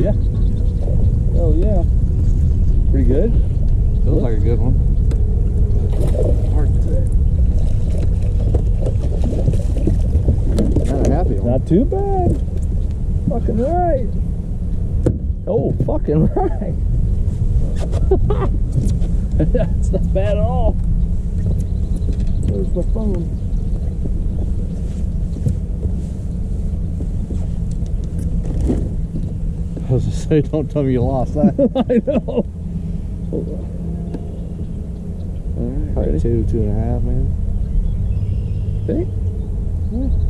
yeah. Hell yeah. Pretty good. Feels like a good one. Hard to say. Not a happy one. Not too bad. Fucking right. Oh, fucking right. That's not bad at all. Where's my phone? I was gonna say, don't tell me you lost that. I know. Hold on. All right, Probably ready? 2.5, man. Think? Yeah.